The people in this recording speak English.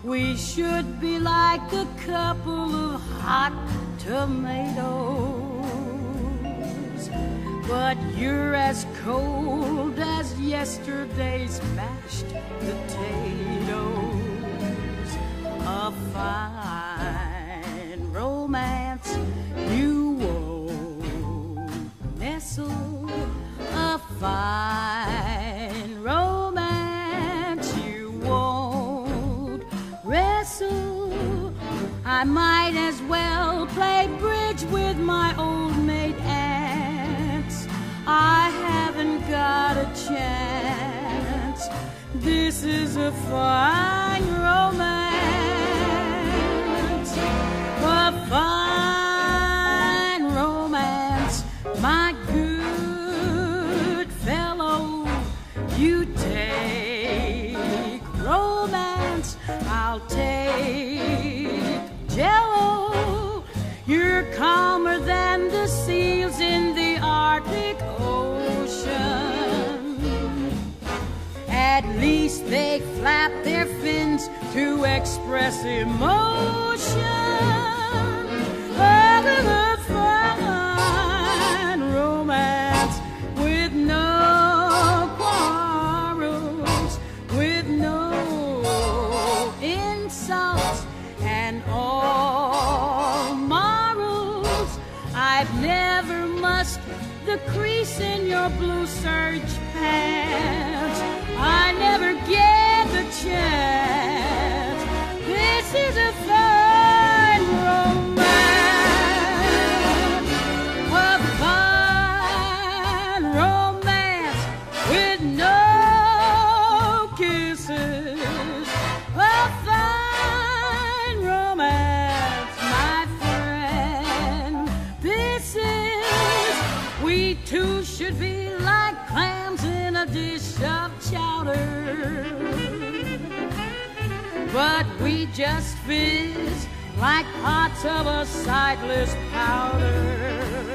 We should be like a couple of hot tomatoes, but you're as cold as yesterday's mashed potatoes. A fine romance you won't nestle, a fine romance you won't wrestle. I might as well play bridge with my old mate ants. I haven't got a chance. This is a fine romance, a fine romance, my good fellow. You take romance, I'll take Jello. You're calmer than the seals in the Arctic Ocean. At least they flap their fins to express emotion. Oh, the fine romance with no quarrels, with no insults and all morals. I've never mussed the crease in your blue serge pants. I never get the chance. This is a fine romance, a fine romance with no kisses, a fine romance, my friend. This is, we two should be like clams in a dish of chowder, but we just fizz like pots of a sightless powder.